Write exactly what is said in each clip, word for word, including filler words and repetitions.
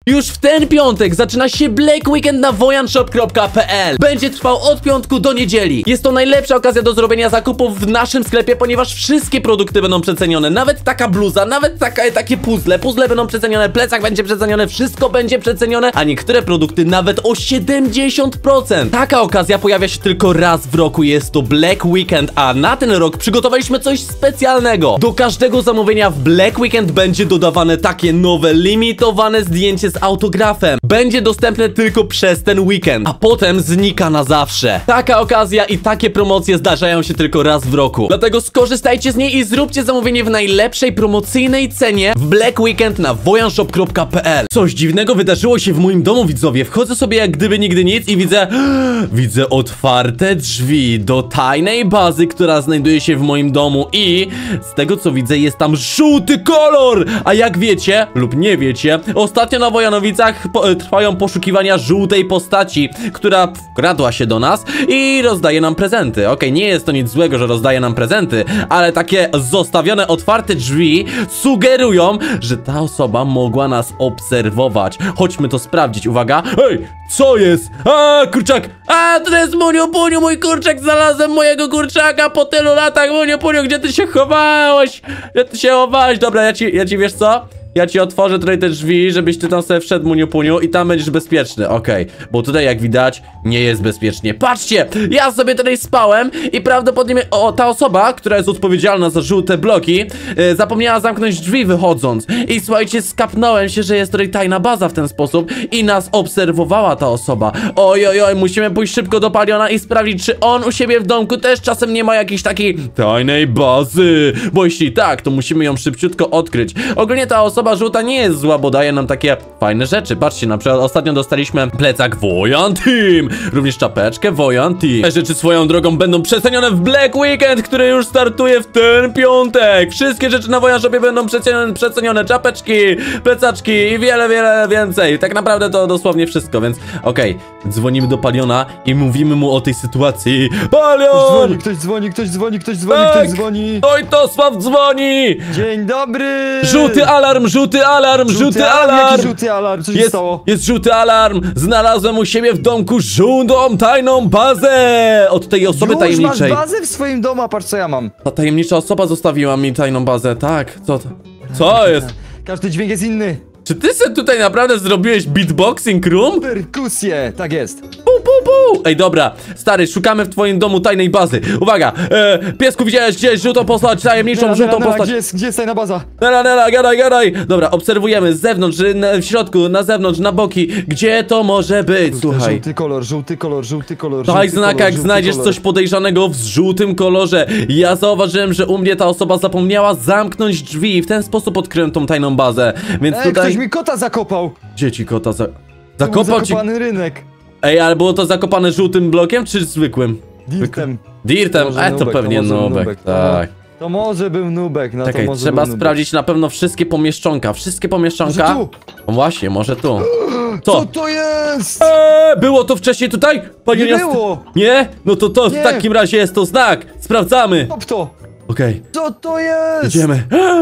Już w ten piątek zaczyna się Black Weekend na wojan shop kropka p l. Będzie trwał od piątku do niedzieli. Jest to najlepsza okazja do zrobienia zakupów w naszym sklepie, ponieważ wszystkie produkty będą przecenione. Nawet taka bluza, nawet taka, takie puzzle. Puzzle będą przecenione, plecak będzie przeceniony, wszystko będzie przecenione, a niektóre produkty nawet o siedemdziesiąt procent. Taka okazja pojawia się tylko raz w roku. Jest to Black Weekend, a na ten rok przygotowaliśmy coś specjalnego. Do każdego zamówienia w Black Weekend będzie dodawane takie nowe, limitowane zdjęcie z autografem. Będzie dostępne tylko przez ten weekend, a potem znika na zawsze. Taka okazja i takie promocje zdarzają się tylko raz w roku. Dlatego skorzystajcie z niej i zróbcie zamówienie w najlepszej promocyjnej cenie w Black Weekend na wojan shop kropka p l. Coś dziwnego wydarzyło się w moim domu, widzowie. Wchodzę sobie jak gdyby nigdy nic i widzę... Widzę otwarte drzwi do tajnej bazy, która znajduje się w moim domu i z tego co widzę jest tam żółty kolor. A jak wiecie, lub nie wiecie, ostatnio na Wojanowicach po, trwają poszukiwania żółtej postaci, która wkradła się do nas i rozdaje nam prezenty. Okej, okay, nie jest to nic złego, że rozdaje nam prezenty, ale takie zostawione otwarte drzwi sugerują, że ta osoba mogła nas obserwować. Chodźmy to sprawdzić, uwaga. Hej, co jest? A, kurczak! A, to jest Muniu Puniu, mój kurczak! Znalazłem mojego kurczaka po tylu latach! Muniu Puniu, gdzie ty się chowałeś? Gdzie ty się chowałeś? Dobra, ja ci, ja ci wiesz co? Ja ci otworzę tutaj te drzwi, żebyś ty tam sobie wszedł, Muniu Puniu, i tam będziesz bezpieczny, okej. Okay. Bo tutaj, jak widać, nie jest bezpiecznie. Patrzcie! Ja sobie tutaj spałem i prawdopodobnie o, ta osoba, która jest odpowiedzialna za żółte bloki, yy, zapomniała zamknąć drzwi wychodząc. I słuchajcie, skapnąłem się, że jest tutaj tajna baza w ten sposób i nas obserwowała ta osoba. Oj, oj, oj, musimy pójść szybko do Paliona i sprawdzić, czy on u siebie w domku też czasem nie ma jakiejś takiej tajnej bazy. Bo jeśli tak, to musimy ją szybciutko odkryć. Ogólnie ta osoba żółta nie jest zła, bo daje nam takie fajne rzeczy. Patrzcie, na przykład ostatnio dostaliśmy plecak Wojan Team, również czapeczkę Wojan Team. Te rzeczy swoją drogą będą przecenione w Black Weekend, który już startuje w ten piątek. Wszystkie rzeczy na Wojan Shopie będą przecenione, przecenione. Czapeczki, plecaczki i wiele, wiele więcej. Tak naprawdę to dosłownie wszystko, więc okej, okay. Dzwonimy do Paliona i mówimy mu o tej sytuacji. Palion! Ktoś dzwoni, ktoś dzwoni, ktoś dzwoni, tak! ktoś dzwoni. Oj, to Sław dzwoni! Dzień dobry! Żółty alarm, żółty alarm, żółty, żółty alarm! Jaki żółty alarm? Co się jest, stało? Jest żółty alarm! Znalazłem u siebie w domku żółtą tajną bazę! Od tej osoby Już tajemniczej. masz bazę w swoim domu, a patrz co ja mam. Ta tajemnicza osoba zostawiła mi tajną bazę, tak? Co to? Co jest? Każdy dźwięk jest inny. Czy ty sobie tutaj naprawdę zrobiłeś beatboxing room? Perkusję, tak jest. Pu, pu, pu. Ej, dobra, stary, szukamy w twoim domu tajnej bazy. Uwaga, e, piesku, widziałeś gdzieś żółtą postać, tajemniczą Nela, żółtą Nela, Nela, postać. Gdzie jest, gdzie jest tajna baza? Nela, Nela, gadaj, gadaj. Dobra, obserwujemy z zewnątrz, w środku, na zewnątrz, na boki. Gdzie to może być? Słuchaj. Żółty kolor, żółty kolor, żółty kolor. Daj znak, jak znajdziesz kolor. coś podejrzanego w żółtym kolorze. Ja zauważyłem, że u mnie ta osoba zapomniała zamknąć drzwi i w ten sposób odkryłem tą tajną bazę. Więc Ej, tutaj... ktoś mi kota zakopał. Gdzie ci kota za... Zakopał ci... zakopany rynek. Ej, ale było to zakopane żółtym blokiem, czy zwykłym? Dirtem. Dirtem, e, to nubek, pewnie to nubek, nubek, tak. To może był nubek, no Czekaj, to może trzeba był sprawdzić na pewno wszystkie pomieszczonka. Wszystkie pomieszczonka. Może tu? O, właśnie, może tu. Co? Co to jest? Eee, było to wcześniej tutaj? Panie Nie Jasny... było. Nie? No to to Nie. w takim razie jest to znak. Sprawdzamy. Stop to. Okej. Okay. Co to jest? Idziemy.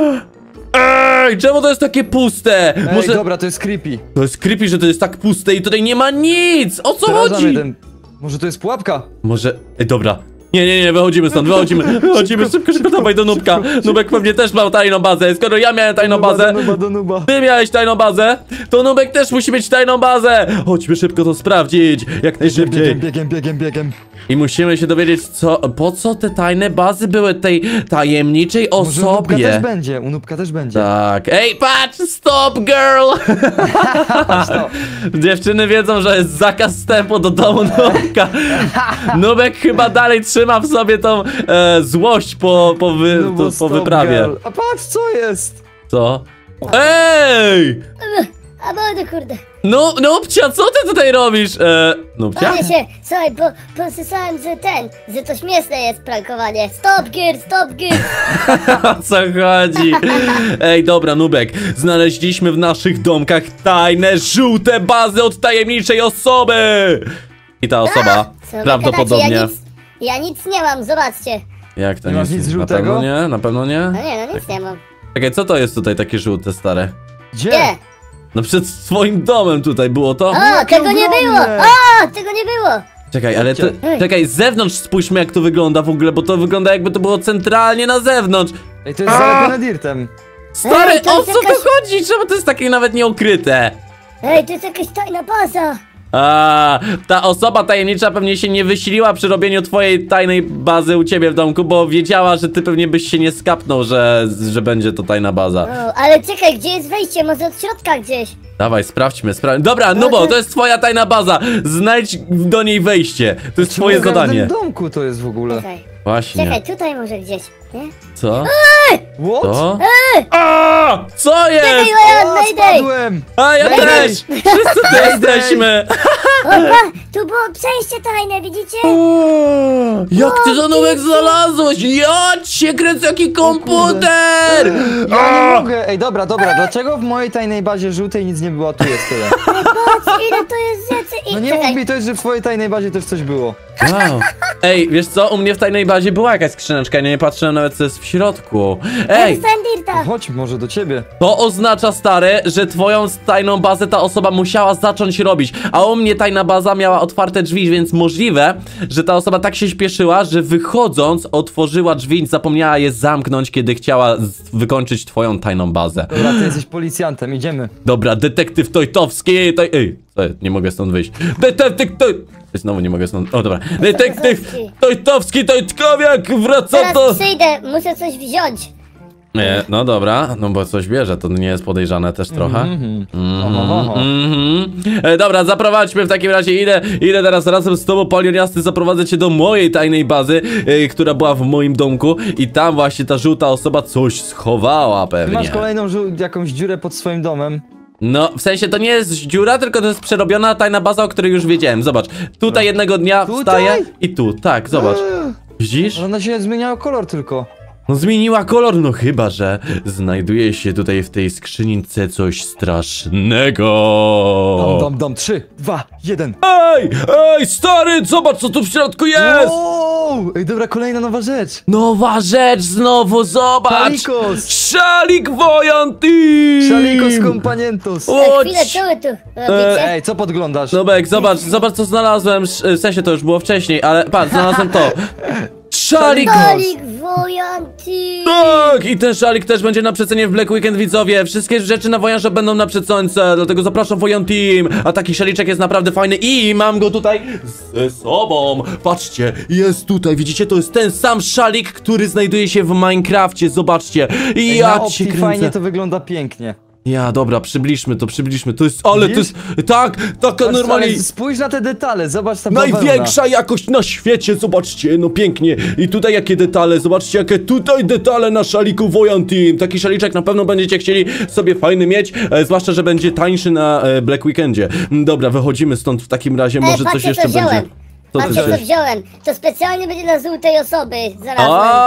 Ej, czemu to jest takie puste? Ej, Może... dobra, to jest creepy. To jest creepy, że to jest tak puste i tutaj nie ma nic. O co Przeraża chodzi? mnie ten... Może to jest pułapka? Może... Ej, dobra. Nie, nie, nie, wychodzimy stąd, wychodzimy, wychodzimy, szybko, szybko, dawaj do Nubka. Nubek pewnie też miał tajną bazę, skoro ja miałem tajną nuba, bazę, do nuba, do nuba. ty miałeś tajną bazę, to Nubek też musi mieć tajną bazę. Chodźmy szybko to sprawdzić, jak najszybciej. Biegiem, biegiem, biegiem, biegiem. I musimy się dowiedzieć, co, po co te tajne bazy były tej tajemniczej Może u Nubka osobie. też będzie, u Nubka też będzie. Tak, ej, patrz, stop girl! Patrz to. Dziewczyny wiedzą, że jest zakaz wstępu do domu Nubka. Nubek chyba dalej trzyma w sobie tą e, złość po, po, wy, No to, po stop, wyprawie. girl. A patrz co jest! Co? Ej! A mordy, kurde. No, Nubcia, co ty tutaj robisz? E, Nubcia? Panie się, słuchaj, bo posłyszałem, że ten, że to śmieszne jest prankowanie. Stop gear, stop gear. O co chodzi? Ej, dobra, Nubek, znaleźliśmy w naszych domkach tajne, żółte bazy od tajemniczej osoby! I ta osoba Co wy prawdopodobnie... gadacie? Ja nic, ja nic nie mam, zobaczcie. Jak to Nie nie masz nic Na żółtego? pewno nie? Na pewno nie? No nie, no nic nie mam. Czekaj, co to jest tutaj takie żółte, stare? Gdzie? Nie. No przed swoim domem tutaj było to. O, Jakie tego nie było! ogromne! O, tego nie było! Czekaj, ale to, Ej. czekaj, z zewnątrz spójrzmy jak to wygląda w ogóle, bo to wygląda jakby to było centralnie na zewnątrz. Ej, to jest zalepione dirtem. Stary, Ej, to o jest co tu jakaś- chodzi? Czemu to jest takie nawet nieukryte? Ej, to jest jakaś tajna baza! A, ta osoba tajemnicza pewnie się nie wysiliła przy robieniu twojej tajnej bazy u ciebie w domku, bo wiedziała, że ty pewnie byś się nie skapnął, że, że będzie to tajna baza. O, ale czekaj, gdzie jest wejście? Może od środka gdzieś? Dawaj, sprawdźmy, sprawdźmy. Dobra, no bo to jest twoja tajna baza. Znajdź do niej wejście. To jest twoje Czemu w każdym zadanie. domku to jest w ogóle. Czekaj, Właśnie. czekaj, tutaj może gdzieś, nie? Co? What? Co? A, co jest? Czekaj, A, Mayday! spadłem! A, ja Mayday! też! Wszyscy tu jesteśmy! Opa, tu było przejście tajne, widzicie? O, jak ty to nowek znalazłeś? Ja cię kręcę, jaki komputer! Ja nie mogę! Ej, dobra, dobra, dlaczego w mojej tajnej bazie żółtej nic nie było, a tu jest tyle? Patrz, ile to jest rzeczy i No nie mów czekaj. mi, to jest, że w twojej tajnej bazie też coś było. Wow. Ej, wiesz co? U mnie w tajnej bazie była jakaś skrzyneczka, ja nie patrzyłem nawet co jest w środku. Ej, Dostałem dirta. Chodź może do ciebie. to oznacza, stary, że twoją tajną bazę ta osoba musiała zacząć robić, a u mnie tajna baza miała otwarte drzwi, więc możliwe, że ta osoba tak się śpieszyła, że wychodząc otworzyła drzwi i zapomniała je zamknąć, kiedy chciała z- wykończyć twoją tajną bazę. Dobra, ty jesteś policjantem, idziemy. Dobra, detektyw Tojtowski, toj... Ej, co, nie mogę stąd wyjść. Detektyw Toj... Znowu nie mogę stąd... O, dobra. Detektyw Tojtowski, Tojtkowiak, wraca Teraz do... przyjdę, muszę coś wziąć. Nie, no dobra, no bo coś bierze, to nie jest podejrzane też trochę. Mhm. Mhm, Oho, oho. mhm. E, dobra, zaprowadźmy w takim razie, idę, idę teraz razem z tobą, Polion Jasny, zaprowadzę cię do mojej tajnej bazy, e, która była w moim domku i tam właśnie ta żółta osoba coś schowała Ty pewnie. masz kolejną żół- jakąś dziurę pod swoim domem. No, w sensie to nie jest dziura, tylko to jest przerobiona tajna baza, o której już wiedziałem. Zobacz, tutaj jednego dnia Tutaj? wstaję i tu, tak, zobacz. Eee, Widzisz? Ona się zmieniała kolor tylko. No zmieniła kolor, no chyba, że znajduje się tutaj w tej skrzynce coś strasznego. Dam, dam, dam, trzy, dwa, jeden. Ej, ej, stary, zobacz co tu w środku jest! Wow! Ej, dobra, kolejna nowa rzecz. Nowa rzecz znowu, zobacz! Szalikos! Szalik Wojanty! Szalikos companientos. Ej, Chodź! chwilę, co wy tu robicie? Ej, co podglądasz? Nobek, zobacz, zobacz co znalazłem, w sensie to już było wcześniej, ale patrz, znalazłem to. Szalik! Stolik wojanty! Tak! I ten szalik też będzie na przecenie w Black Weekend, widzowie. Wszystkie rzeczy na Wojanże będą na przecence, dlatego zapraszam Wojan Team. A taki szaliczek jest naprawdę fajny i mam go tutaj ze sobą. Patrzcie, jest tutaj, widzicie, to jest ten sam szalik, który znajduje się w Minecrafcie, zobaczcie. I Ej, ja na cię optii kręcę. fajnie to wygląda pięknie. Ja, dobra, przybliżmy to, przybliżmy, to jest, ale to jest, Widzisz? tak, taka Patrz, normalnie... ale spójrz na te detale, zobacz ta bawełna. Największa jakość na świecie, zobaczcie, no pięknie. I tutaj jakie detale, zobaczcie jakie tutaj detale na szaliku Wojan Team. Taki szaliczek na pewno będziecie chcieli sobie fajny mieć, e, zwłaszcza, że będzie tańszy na e, Black Weekendzie. Dobra, wychodzimy stąd w takim razie, Ej, może coś patrzcie, jeszcze co wziąłem. będzie. Co ty Patrzcie, co wziąłeś? wziąłem. To specjalnie będzie dla żółtej osoby. Znalazłem.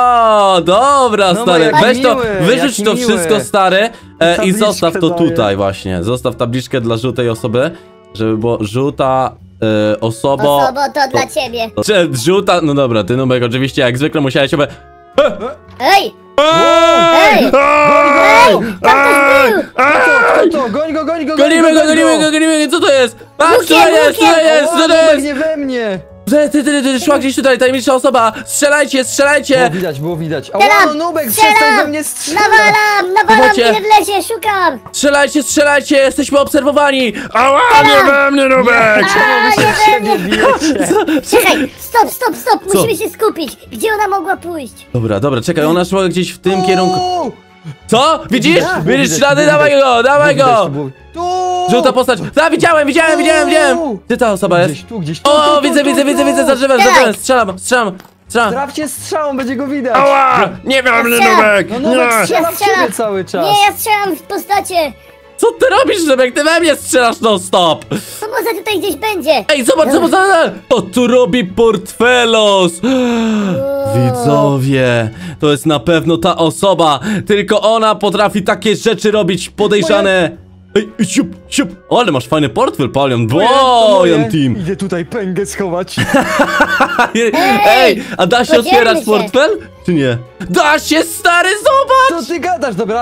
O, dobra, No, stary, jaki weź to, miły, wyrzuć jaki to miły. wszystko, stary, e, i Tabliczkę zostaw to daję. tutaj właśnie. Zostaw tabliczkę dla żółtej osoby, żeby było żółta e, osobo... Osobo, to dla ciebie. Czy żółta, no dobra, ty Nubek oczywiście jak zwykle musiałeś sobie... Ej! Ej! Ej! Ej! Tam ktoś był! Kto to? Goń go, goń go, goń Gonimy go, goń gonimy go, gonimy go, co to jest? Patrz, Łukiem, tutaj jest, łukiem! tutaj jest, O, co to Nubek, jest? nie we mnie! Ty, ty, ty, ty, szła gdzieś tutaj, tajemnicza osoba! Strzelajcie, Było strzelajcie! widać, było widać. O, Strzelam! no, Nubek, przestań Strzelam! we mnie strzelać! Nawalam! Nawalam Chodźcie. mnie w lesie, szukam! Strzelajcie, strzelajcie, jesteśmy obserwowani! Ała, nie we mnie, Nubek! Czemu wy się w siebie bijecie? Czekaj! Stop, stop, stop! Co? Musimy się skupić! Gdzie ona mogła pójść? Dobra, dobra, czekaj, ona szła gdzieś w tym kierunku. O! Co? Widzisz? Widać, Widzisz widać, ślady? widać. Dawaj go, dawaj Było widać, go! to było- Tu! Żółta postać. Da, widziałem, widziałem, widziałem, widziałem! Gdzie ta osoba jest? Gdzieś tu, gdzieś tu, O, tu, widzę, tu, widzę, tu, widzę, tu. widzę, za drzewem, za Dawaj. drzewem, strzelam, strzelam, strzelam. Trafcie strzałą, będzie go widać! Ała! Nie we mnie, Strzelam. Nubek! No Nubek Nie. strzela Ja w strzelam. ciebie cały czas! Nie, ja strzelam w postacie! Co ty robisz, Nubek? Ty we mnie strzelasz non stop! To może tutaj gdzieś będzie! Ej, zobacz, zobacz, zobacz! Co tu robi Portfelos? Widzowie, to jest na pewno ta osoba. Tylko ona potrafi takie rzeczy robić podejrzane. Ej, ej, siup, siup. O, ale masz fajny portfel, Palion. Moje, to moje. Bojan Team. Idę tutaj pęgę schować. Ej, a da się podzielmy otwierać się. portfel? Czy nie? Da się, stary, zobacz! Co ty gadasz, dobra?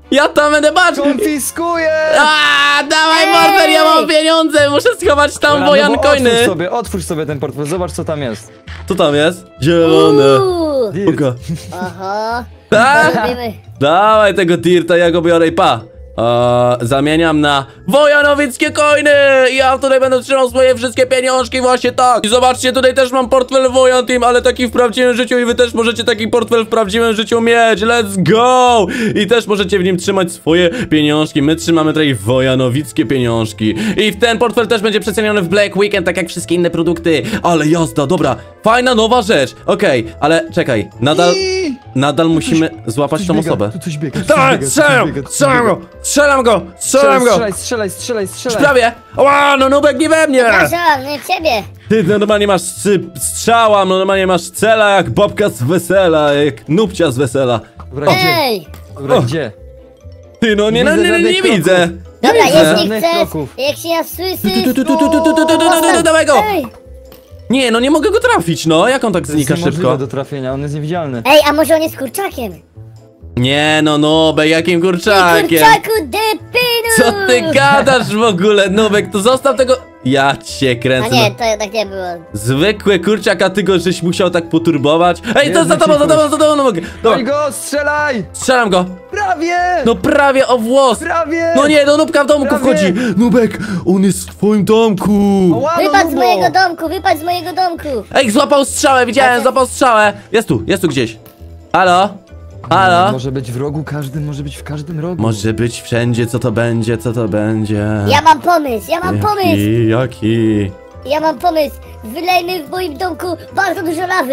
Ja tam będę, patrz! Konfiskuję! A, dawaj Ej! portfel, ja mam pieniądze, muszę schować tam Dobra, Wojan no bo coiny. Otwórz sobie, otwórz sobie ten portfel, zobacz co tam jest. Co tam jest? Zielone. Uuu. Dirt. Oka. Oho. Tak? Robimy. Dawaj tego dirta, ja go biorę i pa. Eee, zamieniam na wojanowickie coiny. Ja tutaj będę trzymał swoje wszystkie pieniążki, właśnie tak. I zobaczcie, tutaj też mam portfel Wojan Team, ale taki w prawdziwym życiu i wy też możecie taki portfel w prawdziwym życiu mieć. Let's go! I też możecie w nim trzymać swoje pieniążki. My trzymamy tutaj wojanowickie pieniążki. I w ten portfel też będzie przeceniony w Black Weekend, tak jak wszystkie inne produkty. Ale jazda, dobra. Fajna nowa rzecz. Okej, ale czekaj, nadal... I... Nadal musimy złapać Coś tą biega, osobę. Tu coś biega, tu coś Tak, biega, tu coś strzelam! biega, tu coś Strzelam biega. go! Strzelam go! Strzelam go! Strzelaj, strzelaj, strzelaj, strzelaj. Prawie! Ła, no Nubek nie we mnie! Przepraszam, nie w ciebie. Ty normalnie masz sy- strzała, normalnie masz cela jak babka z wesela, jak nubcia z wesela. Dobra, gdzie? Ej! Dobra, O. gdzie? Ty no nie, no, Widzę nie, nie, nie żadnych widzę! kroków. Dobra, widzę. jeśli Żadnych chcesz, kroków. jak się nas słyszysz, Tu, tu, tu, tu, tu, tu, tu, tu, tu, tu, tu, dawaj go! Ej! Nie, no nie mogę go trafić, no jak on tak To jest znika niemożliwe szybko? do trafienia, on jest niewidzialny. Ej, a może on jest kurczakiem? Nie no Nubek, jakim Ty kurczakiem! kurczaku depinu! Co ty gadasz w ogóle, Nubek, to zostaw tego... Ja cię A kręcę, nie, no. to tak nie było. Zwykły kurczak, a ty go żeś musiał tak poturbować. Ej, to Jezu, za tobą, za cicho. tobą, za tobą, no mogę. Daj Dobra, go, strzelaj! strzelam go. Prawie! No prawie o włos. Prawie! No nie, do Nubka w domku Prawie. wchodzi. Nubek, on jest w twoim domku. Ała, no, Wypadł z Nubo. mojego domku, wypadł z mojego domku! Ej, złapał strzałę, widziałem, złapał strzałę. Jest tu, jest tu gdzieś. Halo? Halo? Może być w rogu, każdy może być w każdym rogu. Może być wszędzie, co to będzie, co to będzie. Ja mam pomysł, ja mam pomysł! Jaki, jaki? Ja mam pomysł! Wylejmy w moim domku bardzo dużo lawy!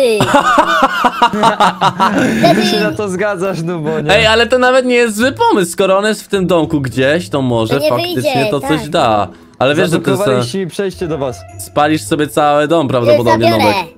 Ty się na Wtedy to zgadzasz, no bo nie. Ej, ale to nawet nie jest zły pomysł, skoro on jest w tym domku gdzieś, to może To nie faktycznie wyjdzie, to coś tak. da. Ale wiesz, że to jest... Zablokowaliście mi przejście do was. Spalisz sobie cały dom już prawdopodobnie, zabiorę! Nubek.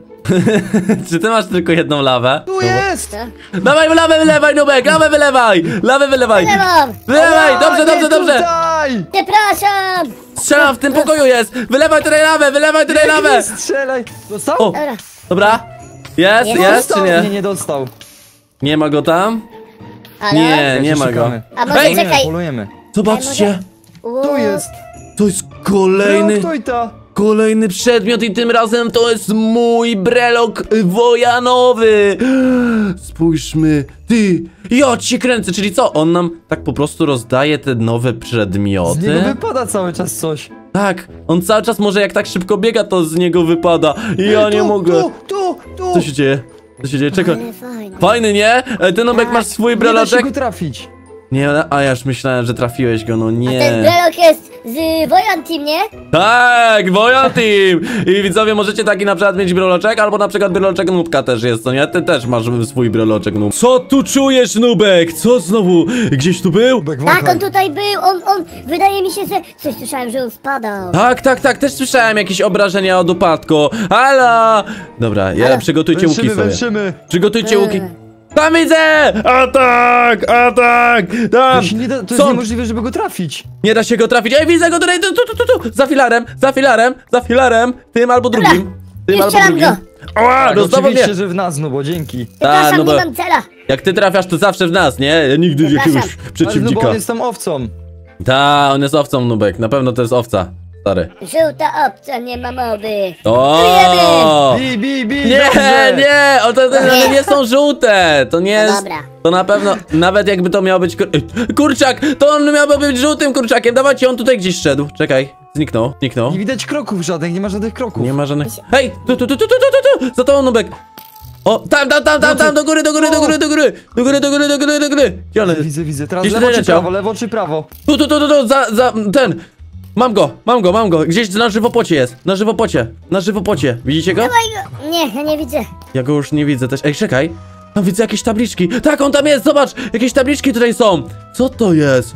Czy ty masz tylko jedną lawę? Tu jest! Co? Dawaj, lawę wylewaj, Nubek, lawę wylewaj! Lawę wylewaj! Nie mam! Wylewaj, Ała, dobrze, nie dobrze, dobrze! Tutaj! Przepraszam! Strzelam, w tym pokoju jest! Wylewaj tutaj lawę, wylewaj tutaj lawę! Nie strzelaj! Dostał? O, Dobra. dobra. Jest, Jest. jest czy Dostał! Nie, nie? nie dostał. Nie ma go tam? Halo? Nie, Ja nie się ma go. szukamy. A może Ej, czekaj. Polujemy. Zobaczcie, Ło- Tu jest! to jest kolejny, Rok Tojta! kolejny przedmiot i tym razem to jest mój brelok wojanowy. Spójrzmy, ty, ja cię kręcę, czyli co, on nam tak po prostu rozdaje te nowe Z niego przedmioty? wypada cały czas coś. Tak, on cały czas może jak tak szybko biega, to z niego wypada. Ja nie tu, mogę. Tu, tu, tu! Co się dzieje? Co się dzieje? Czekaj. Ale fajnie. Fajny, nie? E, Ty, Nubek, masz swój Nie da się breloczek? go trafić. Nie, a ja już myślałem, że trafiłeś go, no Ten nie. brelok jest z Wojan Team, nie? Tak, Wojan Team! I widzowie, możecie taki na przykład mieć breloczek, albo na przykład breloczek Nubka też jest, co nie? Ty też masz swój breloczek, Nub. Co tu czujesz, Nubek? Co znowu? Gdzieś tu był? Bek, Tak, wąchaj. on tutaj był, on, on, wydaje mi się, że coś słyszałem, że on spadał. Tak, tak, tak, też słyszałem jakieś obrażenia od upadku. Halo! Dobra, ja Halo. przygotujcie łuki Węszymy, sobie. węszymy. Przygotujcie Eee. łuki. Tam widzę! Atak! Atak! Tam! To, się nie da, to jest Co? niemożliwe, żeby go trafić. Nie da się go trafić. Ej, widzę go tutaj, tu, tu, tu, tu, tu. Za filarem, za filarem, za filarem. Tym albo Dobra, drugim. Tym już albo strzelam drugim. go. Ała, Tak, no znowu mnie. oczywiście, że w nas, no bo dzięki. Przepraszam, no bo- nie mam cela. Jak ty trafiasz, to zawsze w nas, nie? Ja nigdy Przepraszam. jakiegoś Ale no bo przeciwnika. on jest tam owcą. Ta, on jest owcą, Nubek. Na pewno to jest owca. Stary. Żółta opcja, nie ma mowy. O! Bi, bi, bi, Nie, dobrze. nie, o, to, to, to nie są żółte. To nie No jest. dobra. To na pewno, nawet jakby to miał być kur... Ej, kurczak, to on miałby być żółtym kurczakiem. Dawajcie, on tutaj gdzieś szedł. Czekaj, zniknął, zniknął. Nie widać kroków żadnych, nie ma żadnych kroków. Nie ma żadnych. Hej, tu, tu, tu, tu, tu, tu, tu, za to Nubek. O, tam, tam, tam, tam, tam, do góry, do góry, do góry, do góry, do góry, do góry, do góry, do góry. Gdzie on jest? Widzę, widzę. Teraz Gdzieś lewo tutaj czy leciał. prawo, lewo czy prawo? Tu, tu, tu, tu, tu, za, za, ten. Mam go, mam go, mam go. Gdzieś na żywopocie jest. Na żywopocie, na żywopocie. Widzicie go? Dawaj go. Nie, ja nie widzę. Ja go już nie widzę też. Ej, czekaj. Tam widzę jakieś tabliczki. Tak, on tam jest, zobacz. Jakieś tabliczki tutaj są. Co to jest?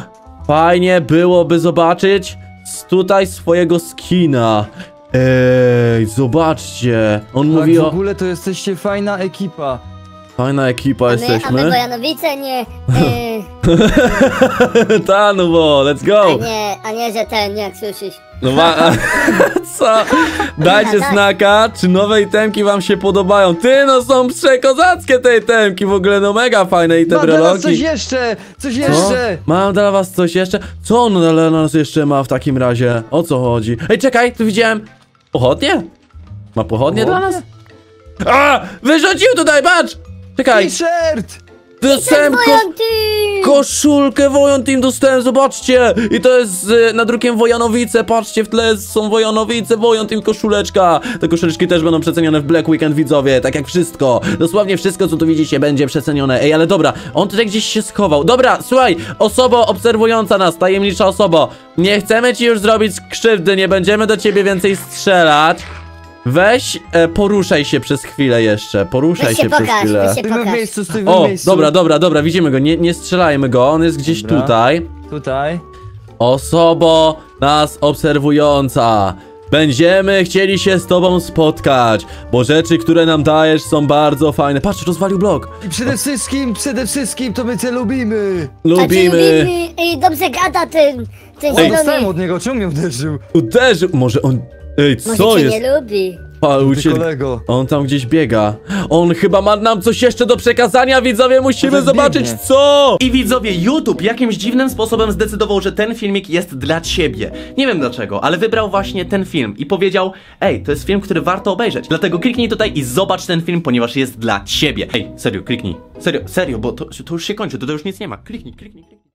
Fajnie byłoby zobaczyć z tutaj swojego skina. Ej, zobaczcie. On Tak, mówi w o... ogóle to jesteście fajna ekipa. Fajna ekipa A my, a my jesteśmy. Wojanowice nie... Yy, Ta, no bo, let's a go. nie, a nie, że ten, jak słyszysz. No ma... Co? Dajcie Tak. znaka, czy nowe itemki wam się podobają. Ty, no są przekozackie te itemki, w ogóle no mega fajne i te Mam dla was coś breloki. jeszcze! Coś Co? jeszcze! Mam dla was coś jeszcze? Co on dla nas jeszcze ma w takim razie? O co chodzi? Ej, czekaj, tu widziałem... Pochodnie? Ma pochodnie dla nas? A! Wyrzucił tutaj, patrz! Czekaj, T-shirt! dostałem ko Wojanty! koszulkę Wojan Team, dostałem, zobaczcie! I to jest z nadrukiem Wojanowice, patrzcie, w tle są Wojanowice, Wojan Team koszuleczka. Te koszuleczki też będą przecenione w Black Weekend, widzowie, tak jak wszystko. Dosłownie wszystko, co tu widzicie, będzie przecenione. Ej, ale dobra, on tutaj gdzieś się schował. Dobra, słuchaj, osobo obserwująca nas, tajemnicza osobo, nie chcemy ci już zrobić krzywdy, nie będziemy do ciebie więcej strzelać. Weź, e, poruszaj się przez chwilę jeszcze, poruszaj Weź się się przez pokaż, chwilę. weź się Stójmy w pokaż. miejscu, stójmy w O, miejscu. dobra, dobra, dobra, widzimy go, nie, nie strzelajmy go, on jest gdzieś Dobra. tutaj. Tutaj. Osobo nas obserwująca, będziemy chcieli się z tobą spotkać, bo rzeczy, które nam dajesz, są bardzo fajne. Patrz, rozwalił blok. I przede wszystkim, przede wszystkim to my cię lubimy. A ty Lubimy. lubimy. Ej, dobrze gada ten, ten O, dostałem zielony. od niego, czemu mnie uderzył? Uderzył, może on... Ej, Może co cię jest? nie lubi. Pa, Ty uciekł. kolego. On tam gdzieś biega. On chyba ma nam coś jeszcze do przekazania, widzowie, musimy Może zobaczyć biegnie. co! I widzowie, YouTube jakimś dziwnym sposobem zdecydował, że ten filmik jest dla ciebie. Nie wiem dlaczego, ale wybrał właśnie ten film i powiedział: ej, to jest film, który warto obejrzeć. Dlatego kliknij tutaj i zobacz ten film, ponieważ jest dla ciebie. Ej, serio, kliknij. Serio, serio, bo to, to już się kończy, to, to już nic nie ma. Kliknij, kliknij, kliknij.